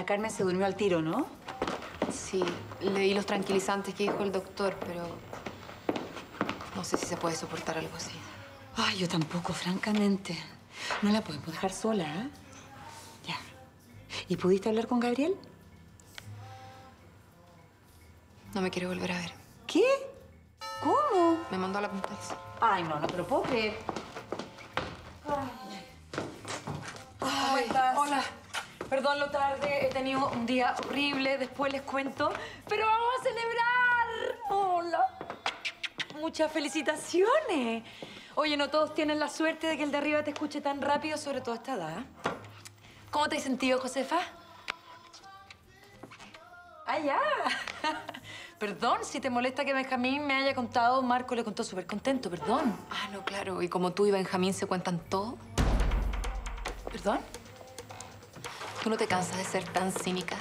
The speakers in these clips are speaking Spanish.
La Carmen se durmió al tiro, ¿no? Sí, leí los tranquilizantes que dijo el doctor, pero no sé si se puede soportar algo así. Ay, yo tampoco, francamente. No la podemos dejar sola, ¿eh? Ya. ¿Y pudiste hablar con Gabriel? No me quiere volver a ver. ¿Qué? ¿Cómo? Me mandó a la punta del sol. Ay, no te lo puedo creer. ¿Cómo estás? Hola. Perdón lo tarde, he tenido un día horrible, después les cuento. ¡Pero vamos a celebrar! ¡Hola! Muchas felicitaciones. Oye, no todos tienen la suerte de que el de arriba te escuche tan rápido, sobre todo a esta edad. ¿Cómo te has sentido, Josefa? ¡Ah, ya! Perdón, si te molesta que Benjamín me haya contado, Marco le contó súper contento, perdón. Ah, no, claro. Y como tú y Benjamín se cuentan todo. ¿Perdón? ¿Tú no te cansas de ser tan cínica?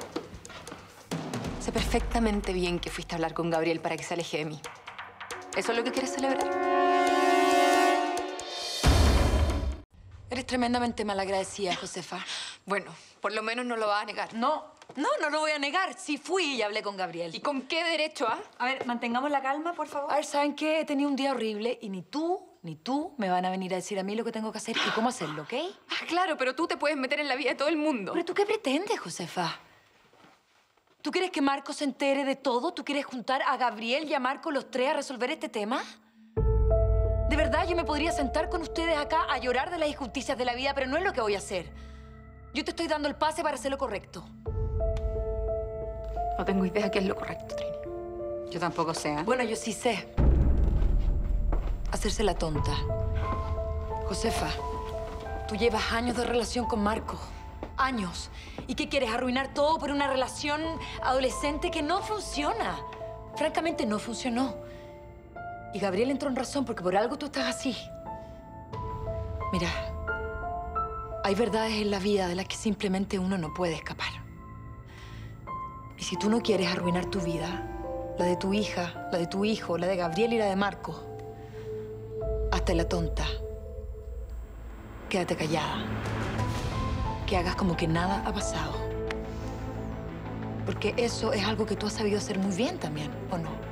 Sé perfectamente bien que fuiste a hablar con Gabriel para que se aleje de mí. ¿Eso es lo que quieres celebrar? Eres tremendamente malagradecida, Josefa. Bueno, por lo menos no lo vas a negar. No lo voy a negar. Sí fui y hablé con Gabriel. ¿Y con qué derecho, ah? A ver, mantengamos la calma, por favor. A ver, ¿saben qué? He tenido un día horrible y ni tú me van a venir a decir a mí lo que tengo que hacer y cómo hacerlo, ¿ok? Ah, claro, pero tú te puedes meter en la vida de todo el mundo. ¿Pero tú qué pretendes, Josefa? ¿Tú quieres que Marco se entere de todo? ¿Tú quieres juntar a Gabriel y a Marco los tres a resolver este tema? De verdad, yo me podría sentar con ustedes acá a llorar de las injusticias de la vida, pero no es lo que voy a hacer. Yo te estoy dando el pase para hacer lo correcto. No tengo idea qué es lo correcto, Trini. Yo tampoco sé, ¿eh? Bueno, yo sí sé. Hacerse la tonta. Josefa, tú llevas años de relación con Marco. Años. ¿Y qué quieres? ¿Arruinar todo por una relación adolescente que no funciona? Francamente, no funcionó. Y Gabriel entró en razón porque por algo tú estás así. Mira, hay verdades en la vida de las que simplemente uno no puede escapar. Y si tú no quieres arruinar tu vida, la de tu hija, la de tu hijo, la de Gabriel y la de Marco, hazte la tonta. Quédate callada. Que hagas como que nada ha pasado. Porque eso es algo que tú has sabido hacer muy bien también, ¿o no?